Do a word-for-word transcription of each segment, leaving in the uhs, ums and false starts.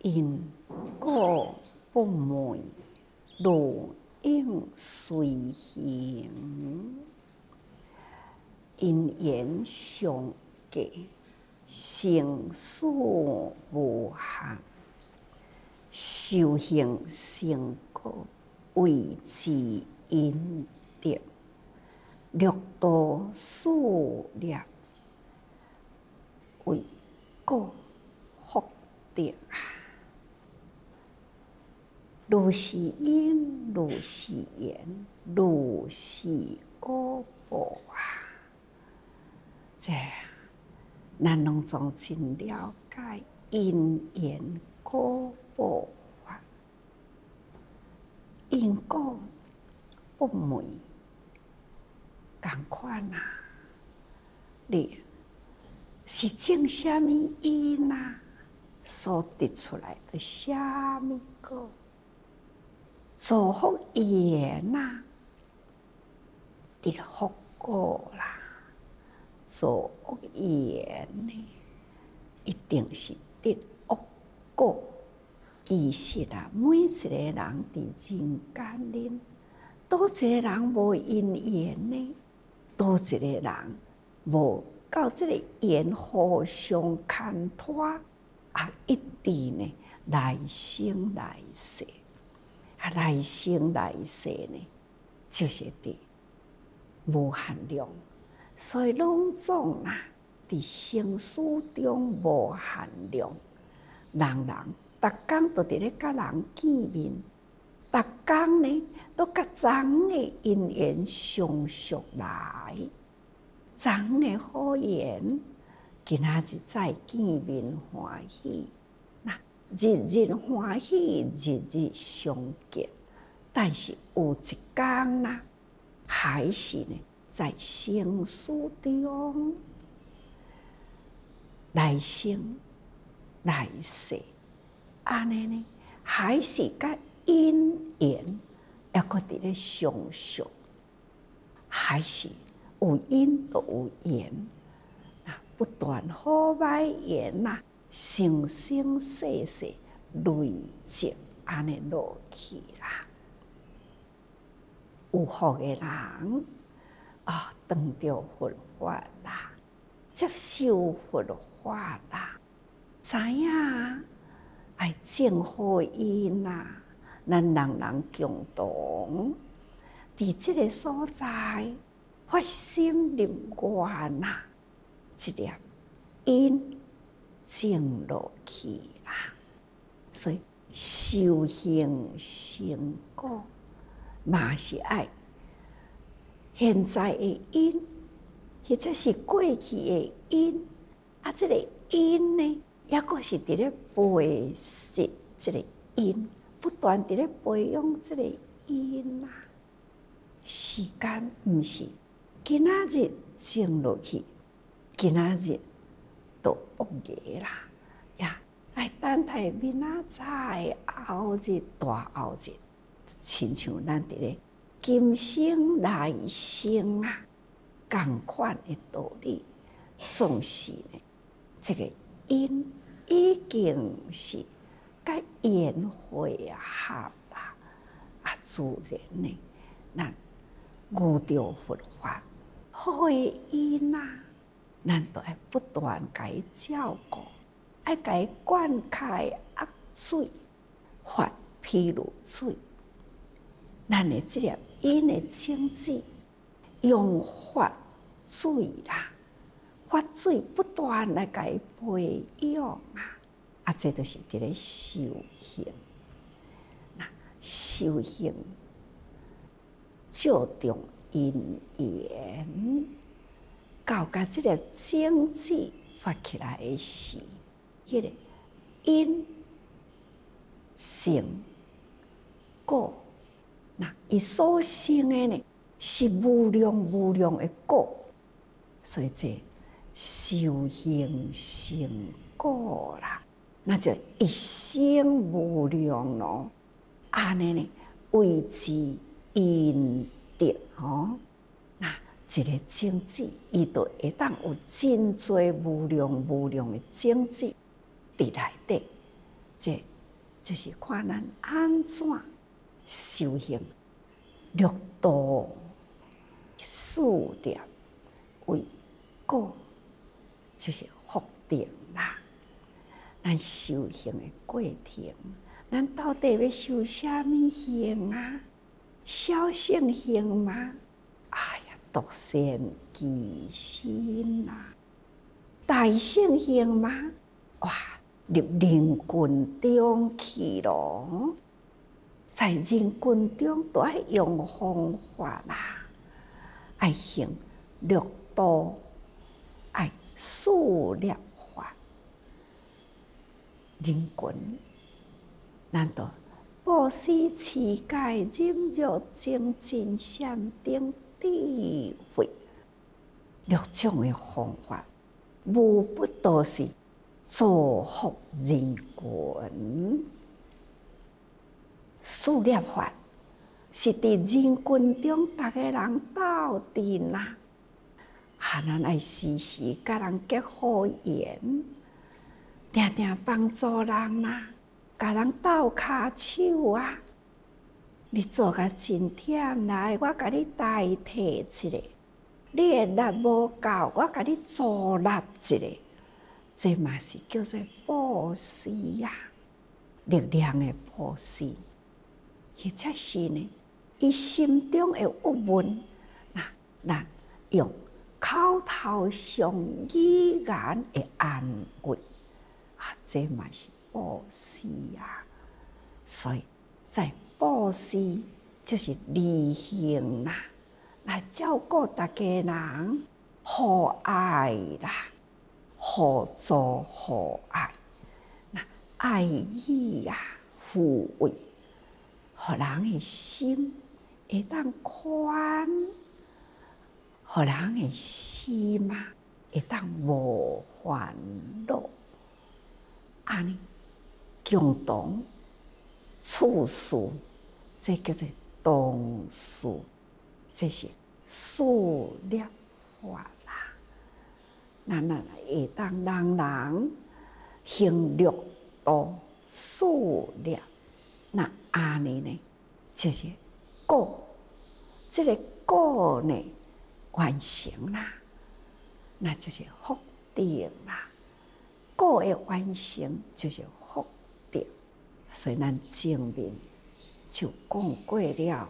因果不昧，如影随形。因缘相隔，生死无限。修行成果，为之因得。六道数业，为果福德。如是因，如是缘，如是果报啊！这咱拢总真了解因缘果报法，因果不昧，同款啊！你是种什么因啊，所得出来的什么果？造福缘啊，得福果啦。造恶缘呢，一定是得恶果。其实啊，每一个人伫人间里，倒一个人无因缘呢？倒一个人无到这个缘互相牵拖，啊，一直呢来生来世，啊，来生来世呢，就是伫无限量。所以拢总啊，伫生死中无限量。人人逐工都伫咧甲人见面，逐工呢都甲昨的因缘相续来，昨的好缘，今仔日再见面欢喜，那日日欢喜，日日相见。但是有一天啦，还是呢？在生死中，来生来世，安尼呢，还是甲因缘抑搁伫咧相续，还是有因就有缘，那不断好歹缘呐，生生世世累积安尼落去啦。有福的人。啊，当着佛法啦，接受佛法啦，知影爱种好因啦，咱人人共同伫即个所在发心立愿啦，一粒因种落去啦。所以修行成果嘛是爱。现在的因，或者是过去的因，啊，这个因呢，也阁是伫咧培植这个因，不断伫咧培养这个因啊。时间毋是今仔日种落去，今仔日就恶业啦，呀，爱等待明仔载后日大后日，亲像咱伫咧。今生来生啊，同款的道理，总是呢，这个因已经是甲缘会合啦，啊，自然呢，咱遇到佛法好的因啊，咱都要不断甲伊照顾，爱甲伊灌溉恶水，发譬如水，咱的这粒。因的种子用发水啦，发水不断来甲伊培养啊，啊，这就是伫咧修行。那修行注重因缘，到甲这个种子发起来的时，迄、那个因成果。那伊所生的呢，是无量无量的果，所以这修行成果啦，那就一生无量咯。安尼呢，为之因得哦。那一个种子，伊就会当有真多无量无量的种子伫内底，这就是看咱安怎修行六度四念为果，就是福定啦。咱修行的过程，咱到底要修啥物行啊？小乘行吗？哎呀，独善其身啦！大乘行吗？哇，入人群中去咯！在人群中都爱用方法啦，爱行六度，爱四念法。人群，咱都布施、持戒、忍辱、精进、禅定、智慧六种的方法，无不都是造福人群。四念法是伫人群中，逐个人斗阵啦，啊，咱爱时时甲人结好缘，定定帮助人啦，甲人斗骹手啊！你做甲真忝来，我甲你代替一下；你的力无够，我甲你助力一下。这嘛是叫做布施呀，力量的布施。或者是呢，伊心中的郁闷，那咱用口头上语言的安慰，啊，这嘛是布施啊。所以在布施就是利行啦，来照顾大家人，互爱啦，互助互爱，那爱意呀，抚慰。互人的心会当宽，互人的心嘛会当无烦恼，安尼共同处事，这叫做同事，这是四念法啦。咱咱会当人人行六度四念。那安尼呢，就是果，这个果呢完成啦，那就是福定啦。果的完成就是福定，所以咱前面就讲过了，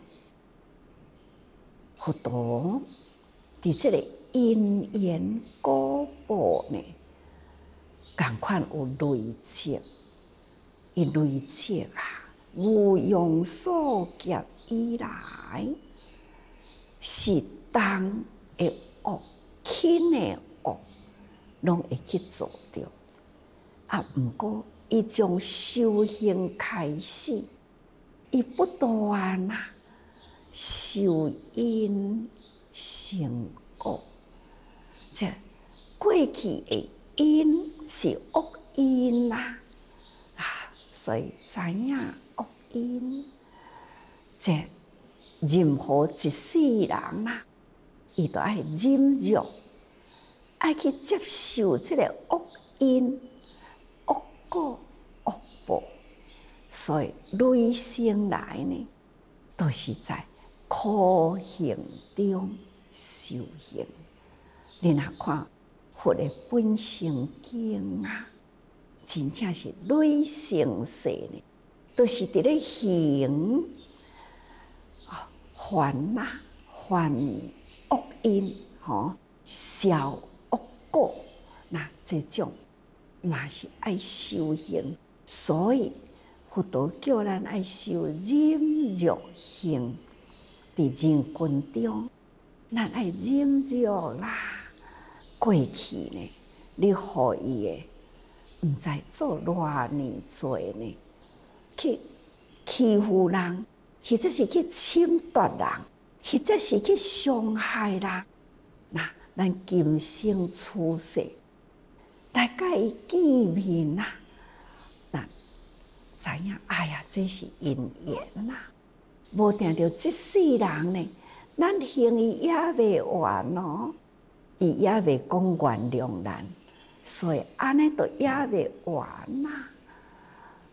佛陀伫这个因缘果报呢，同款有累积，伊累积啊。无用所劫以来，是当的恶、轻的恶，拢会去做着。啊，毋过伊从修行开始，伊不断啊受因成果。这过去的因是恶因啦，啊，所以知影。因这任何一世人啦，伊都爱忍辱，爱去接受这个恶因、恶果、恶报，所以累生来呢，都是在苦行中修行。你若看佛的本性经啊，真正是累生世呢。都是伫咧行啊，还呐还恶因，吼消恶果，那这种嘛是爱修行。所以佛陀叫咱爱修忍辱行，伫人群中，咱爱忍辱啦。过去呢，你互伊的，毋知做偌年多呢。去欺负人，或者是去侵夺人，或者是去伤害人。那咱今生出世，来甲伊见面呐，那知影，哎呀，这是因缘呐。无定着即世人呢，咱行伊也未完哦，伊也未讲原谅咱，所以安尼都也未完呐。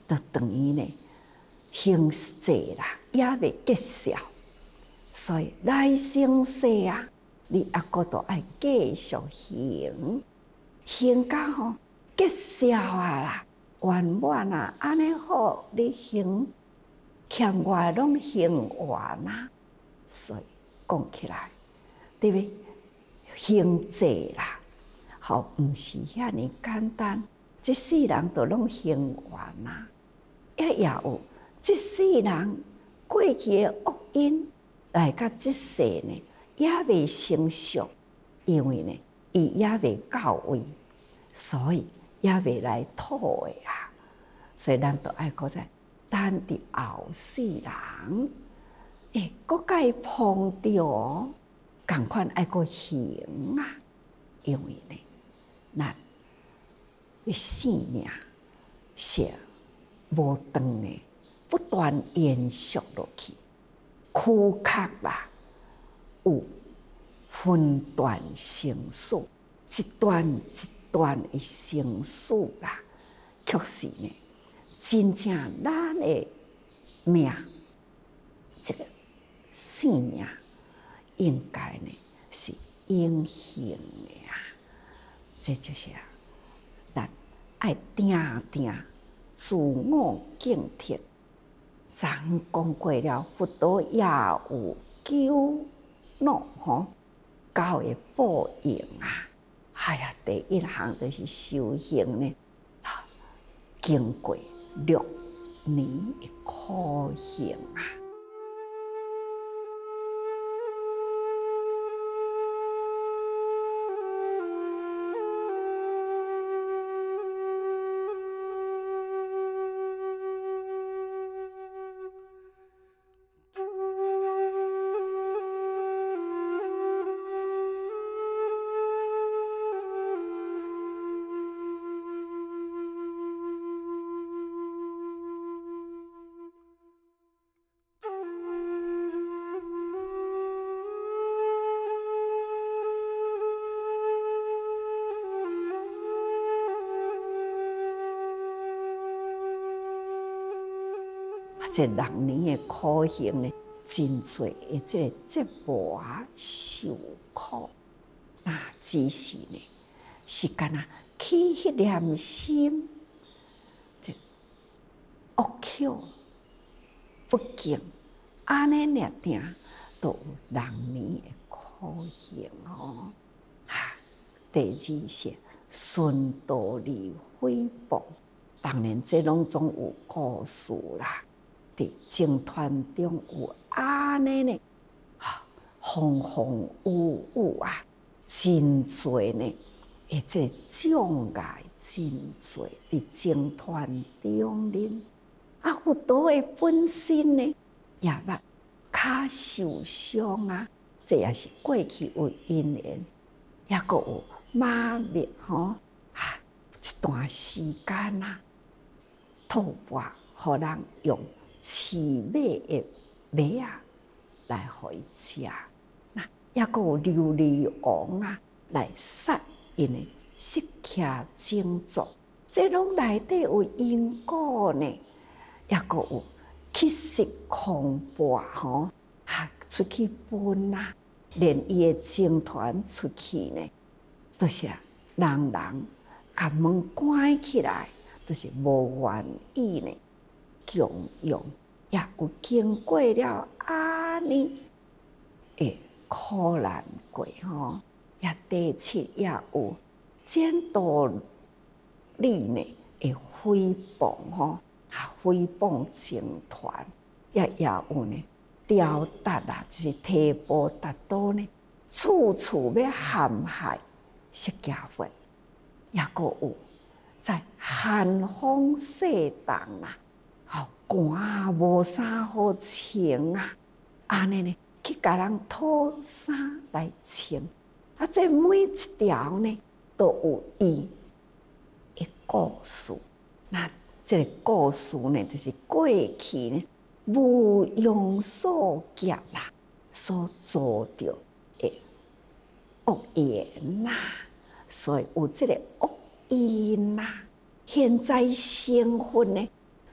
就等于呢行者啦，也未结束，所以来生世啊，你还阁都爱继续行，行到吼结束啊啦，圆满啊，安尼好，你行欠我拢行完啊，所以讲起来，对不对？行者啦，好，毋是遐尼简单，一世人都拢行完啊，也也有一世人过去的恶因来到这世呢，也未成熟，因为呢，伊也未到位，所以也未来吐的啊。所以咱都爱搁在等伫后世人，诶，搁甲伊碰着哦，共款爱搁行啊，因为呢，咱的生命是无断的，不断延续落去，躯壳啦有分段成数，一段一段的成数啦，确实呢，真正咱的命，这个生命应该呢是永恒的啊，这就是啊，咱爱定定自我警惕。昨讲过了，佛陀也有九诺吼，教的报应啊！哎呀，第一项就是修行呢，经过六年的苦行啊。这六年的苦行呢，真多的这个折磨受苦，那只是呢，是干那起迄念心，这恶口不敬，安尼俩定都有六年的苦行哦。哈，第二是顺道理诽谤，当然这拢总有故事啦。伫经团中有安尼呢，风风雨雨啊，真多呢，而且障碍真多伫经团中呢。啊，佛陀的本身呢，也捌较受伤啊，这也是过去有因缘，也阁有麻灭吼啊，一段时间啊，吐蕃互人用。饲马的马啊，来互伊食。那也阁有琉璃王啊，来杀因的释迦精族。这拢内底有因果呢，也阁有乞食空钵吼，啊，出去分啊，连伊的僧团出去呢，都、就是人人甲门关起来，都、就是无愿意呢。供养也有经过了安尼的苦难过吼，也第七也有见道理呢的诽谤吼，啊诽谤僧团，也也有呢雕达啊，就是提婆达多呢，处处要陷害释迦佛，也阁有在寒风雪冻啊。好寒无衫好穿啊！安尼呢，去甲人讨衫来穿。啊，这每一条呢，都有伊的故事。那这个故事呢，就是过去呢无用所劫啦，所做着的恶缘呐，所以有这个恶因呐。现在成分呢？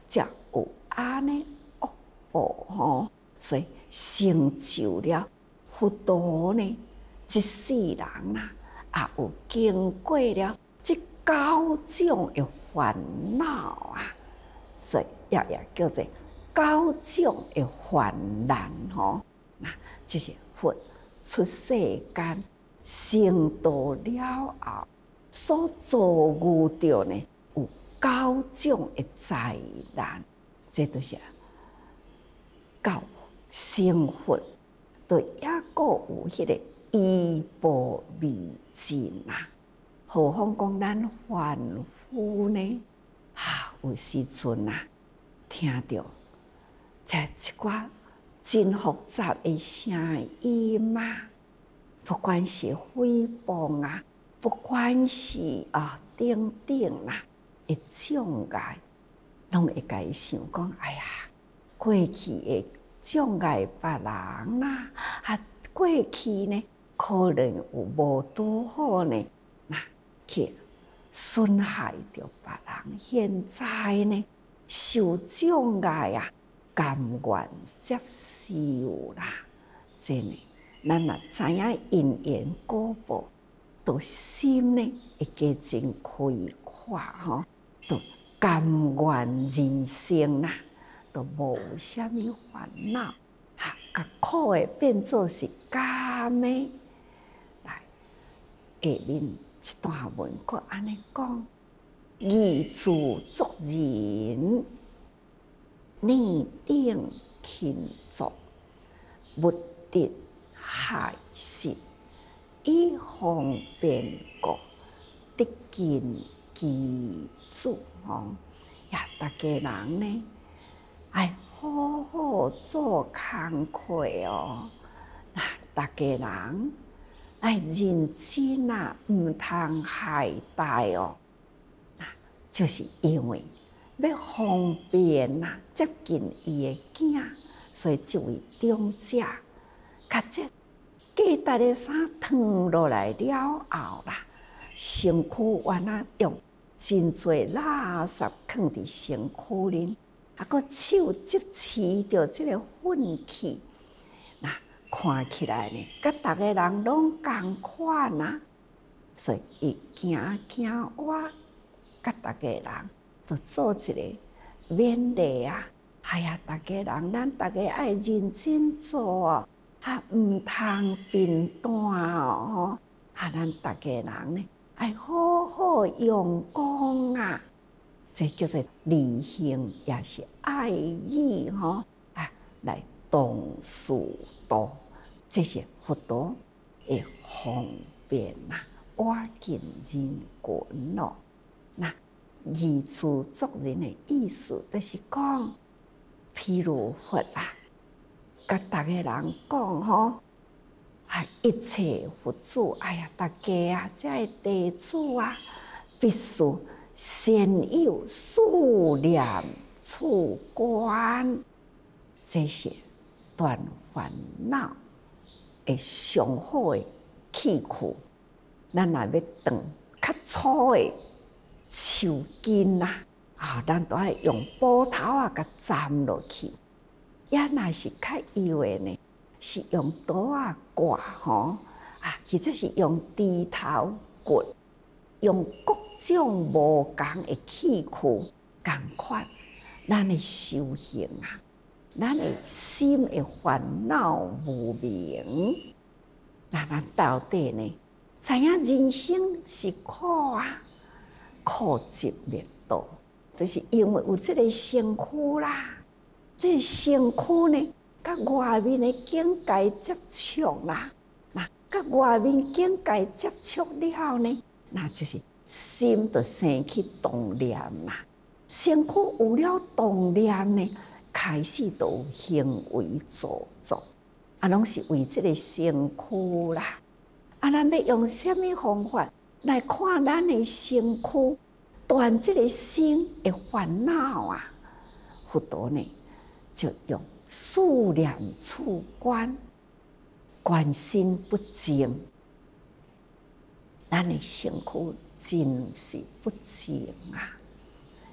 才有安尼恶报吼，所以成就了佛陀呢，一世人啦，也有经过了这九种的烦恼啊，所以也也叫做九种的烦难吼。那就是佛出世间成道了后，所遭遇到呢有九种的灾难，这都是到成佛，都也个有迄个医报未尽啊。何况讲咱凡夫呢？啊，有时阵啊，听到这一寡真复杂的声音啊，不管是诽谤啊，不管是啊等等啦的障碍，拢会甲伊想讲：哎呀，过去的障碍别人啦，啊，过去呢可能有无拄好呢，那去损害着别人。现在呢受障碍啊，甘愿接受啦，真诶。咱若知影因缘果报，都心呢会加真开阔吼，都甘愿人生啦，都无啥物烦恼，哈，甲苦诶变做是甘诶。来，下面一段文佫安尼讲：义自作人，逆顶勤作，目的害世，以方便国，得尽其主。吼，呀，大家人呢，爱好好做工课哦。那大家人爱认真啊，毋通懈怠哦。那就是因为要方便啊，接近伊的囝，所以这位长者，甲这价值的衫脱落来了后啦，身躯原来用真侪垃圾放伫身躯里，啊，个手执持着这个粪气，那看起来呢，甲逐个人拢共款啊，所以伊行行我，甲逐个人就做一个勉励啊！哎呀，逐个人，咱逐个爱认真做哦。啊，毋通变单哦！啊，咱逐个人呢，爱好好用功啊！这叫做利行，也是爱意吼啊，来动事多，这是佛陀的方便呐，瓦尽人群咯。那义自作人的意思，就是讲，譬如佛啊。甲逐个人讲吼，啊，一切佛祖，哎呀，大家啊，这个弟子啊，必须先有数念处观，这是断烦恼的上好的器具。咱若要断较粗的树根呐，啊，咱都爱用斧头啊，甲斩落去。也若是较幼的呢，是用刀啊割吼啊，或者是用猪头割，用各种无同的器具共款。咱的修行啊，咱的心的烦恼无明，那咱到底呢？知影人生是苦啊，苦集灭道，就是因为有这个身躯啦。这身躯呢，甲外面的境界接触啦，那甲外面境界接触了呢，那就是心就生起动念啦。身躯有了动念呢，开始就有行为造作，啊，拢是为这个身躯啦。啊，咱要用什么方法来看咱的身躯，断这个心的烦恼啊？佛陀呢？就用数念处观，观心不净，咱的身躯真是不净啊！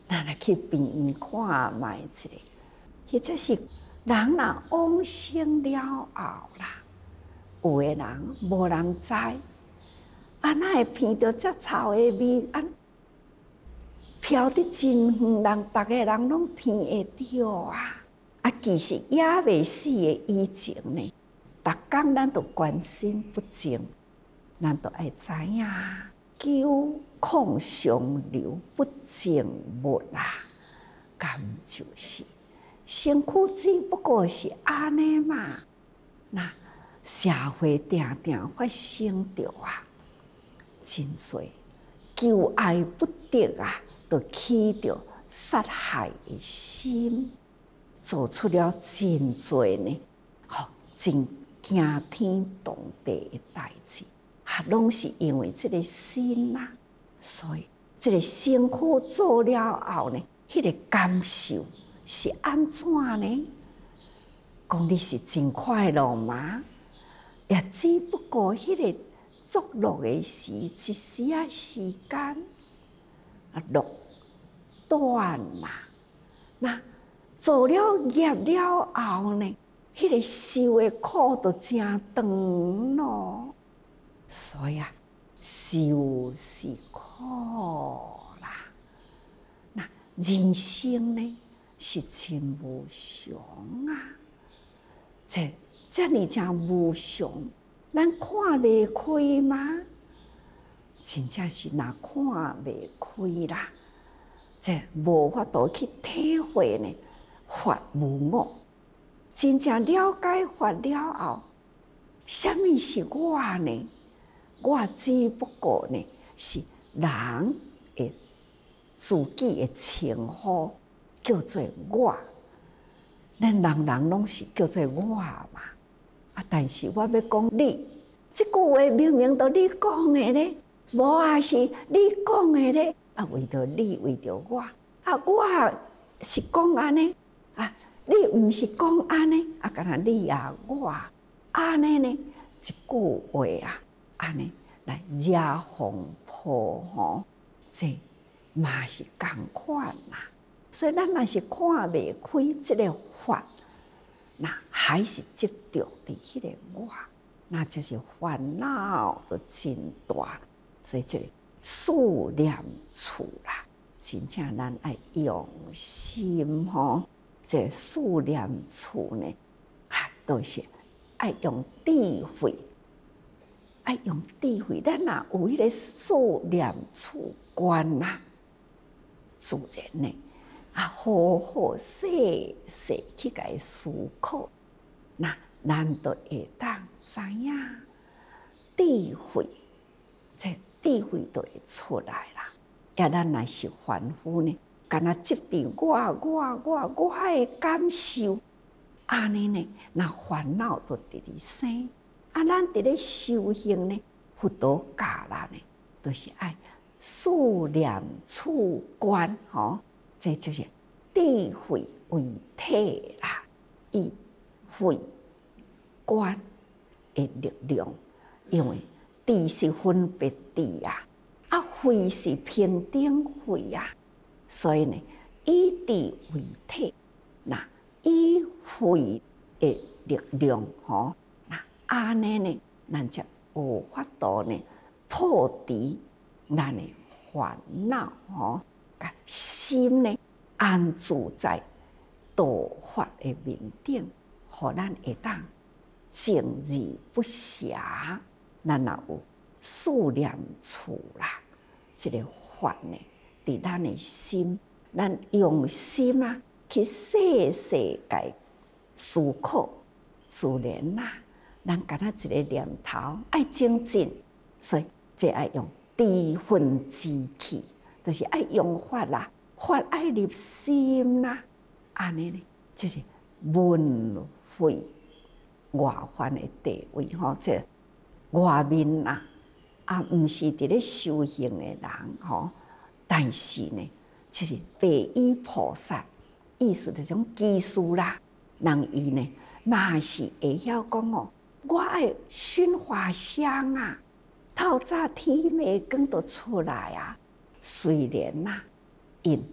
咱来去病院看卖一下，迄则是人若往生了后啦，有诶人无人知，啊，哪会闻到遮臭诶味？啊，飘得真远，人逐个人拢闻会到啊！啊，其实也未死诶以前呢，逐工咱都关心不净，咱都爱知影救抗上流不净物啊！咁就是身躯只不过是安尼嘛，那社会定定发生着啊，真侪求爱不得啊，就起着杀害的心，做出了真侪呢，吼，真惊天动地的代志，啊，拢是因为这个心呐、啊，所以这个身躯做了后呢，迄、那个感受是安怎呢？讲你是真快乐吗？也只不过迄个作乐的时，一时啊时间啊乐断啦。那做了业了后呢，迄、那个受的苦就真长咯。所以啊，受是苦啦。那人生呢？是真无常啊！这这呢真无常，咱看未开吗？真正是若看未开啦，这无法度去体会呢。法无我，真正了解法了后，什么是我呢？我只不过呢是人的自己的称呼。叫做我，咱人人拢是叫做我嘛。啊，但是我要讲你，这句话明明都你讲的咧，无啊是你讲的咧。啊，为着你，为着我，啊，我是讲安尼，啊，你毋是讲安尼，啊，干那你啊我安尼呢？一句话啊，安尼来惹风破吼，这嘛是共款啦。所以咱若是看未开即个法，那还是执着伫迄个我，那就是烦恼就真大。所以这个思念处啦，真正咱爱用心吼，这思念处呢，啊，都是爱用智慧，爱用智慧。咱若有迄个思念处观啦，自然呢。啊，好好细细去甲伊思考，那咱就会当知影智慧，这智慧就会出来啦。也咱若是凡夫呢，干那执伫我我我我的感受，安尼呢，那烦恼就直直生。啊，咱伫咧修行呢，佛陀教咱呢，都、就是爱思念处观吼。这就是智慧为体啦，以慧观的力量，因为智是分别智啊，啊慧是平等慧啊，所以呢，以智为体，那以慧的力量吼，那安尼呢，咱才有法度呢破除咱的烦恼吼。心呢安住在道法的面顶，互咱会当静而不暇。咱若有思念处啦，这个法呢，伫咱的心，咱用心啊去细细解思考，自然啦、啊，咱敢若一个念头爱精进，所以这爱用智慧之气。就是爱用法啦，法爱入心啦，安尼呢，就是文慧外凡的地位吼，这外面啦，啊，毋是伫咧修行的人吼，但是呢，就是白衣菩萨，意思就是种技术啦，人伊呢嘛是会晓讲哦，我爱熏花香啊，透早天未光就出来啊。虽然呐、啊，因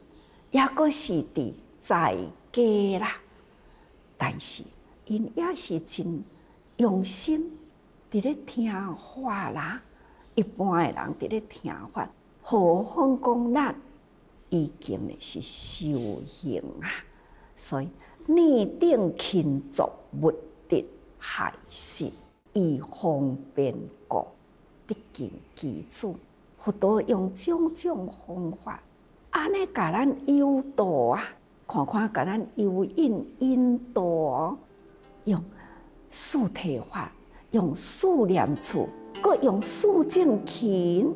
也阁是伫在家啦，但是因也是真用心伫咧听法啦。一般的人伫咧听法，何况讲咱已经咧是修行啊，所以逆顶勤作目的害事，以方便故，毕竟基础。佛陀用种种方法，安尼甲咱诱导啊，看看甲咱诱引引导哦，用四谛法，用四念处，搁用四正勤。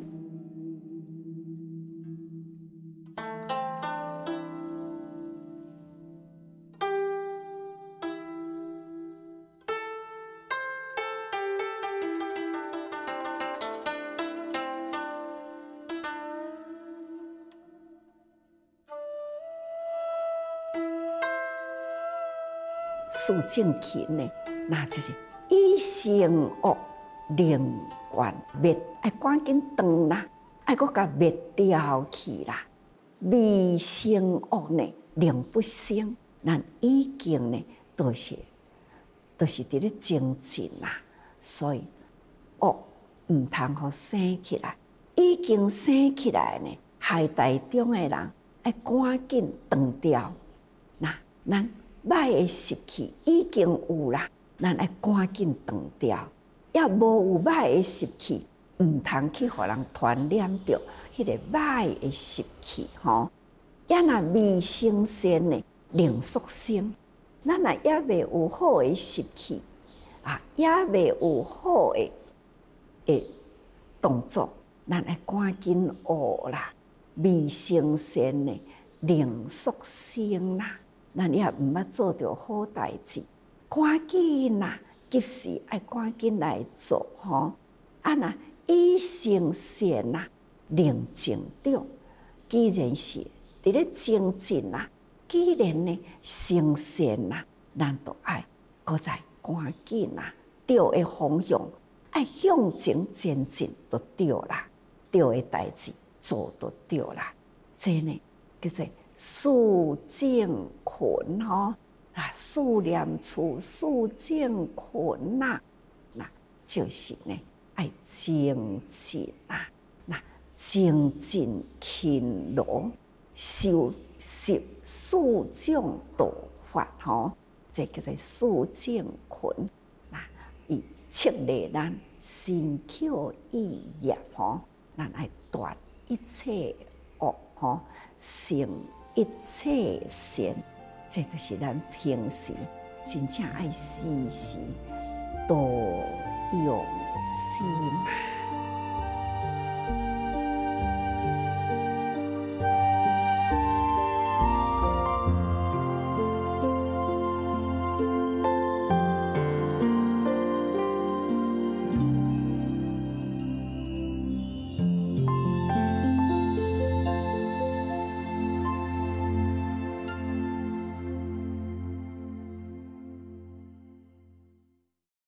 四正勤呢，那就是以生恶令观灭，爱赶紧断啦，爱搁甲灭掉去啦。未生恶呢，令不生，咱已经呢，都是都是伫咧精进啦，所以恶毋通互生起来，已经生起来呢，海台中的人爱赶紧断掉。那咱歹的习气已经有啦，咱爱赶紧断掉。要无有歹的习气，毋通去互人传染着迄个歹的习气吼。也若未生善呢，令速生。咱若也未有好的习气啊，也未有好的的动作，咱爱赶紧学啦。未生善呢，令速生啦。咱也毋捌做着好代志，赶紧啦，及时爱赶紧来做吼。啊若以生善啦，令成长。既然是伫咧精进啦，既然呢生善啦，咱都爱搁再赶紧啦，对的方向爱向前前进就对啦，对的代志做就对啦。这呢叫做四正勤吼，啊，四念处、四正勤呐，那就是呢爱精进啊，那精进勤劳，修习四种道法吼，这叫做四正勤。那以切励咱身口意业吼，咱爱断一切恶吼，成一切善，这就是咱平时真正爱时时多用心。